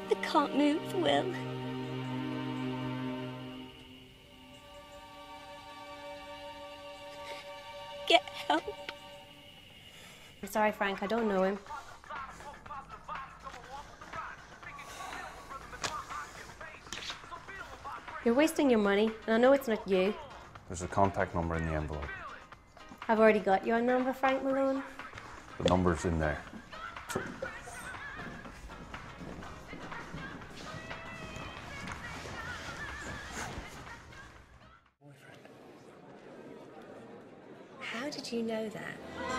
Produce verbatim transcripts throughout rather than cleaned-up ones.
I can't move, Will. Get help. I'm sorry, Frank, I don't know him. You're wasting your money, and I know it's not you. There's a contact number in the envelope. I've already got your number, Frank Malone. The number's in there. How did you know that?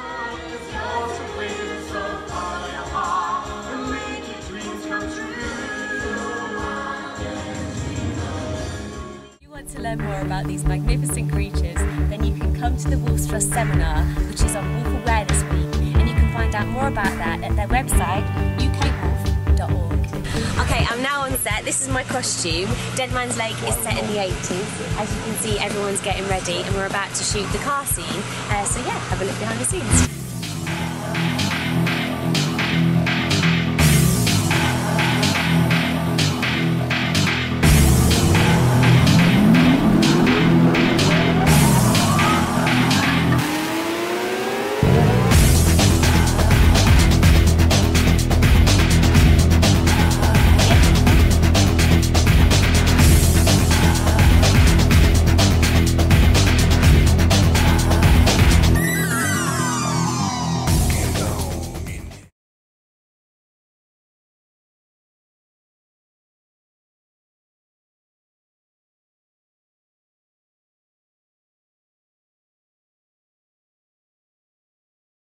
If you want to learn more about these magnificent creatures, then you can come to the Wolves Trust seminar, which is on Wolf Awareness Week, and you can find out more about that at their website, u k wolf dot org. Okay, I'm now on set. This is my costume. Dead Man's Lake is set in the eighties. As you can see, everyone's getting ready, and we're about to shoot the car scene. Uh, so yeah, have a look behind the scenes.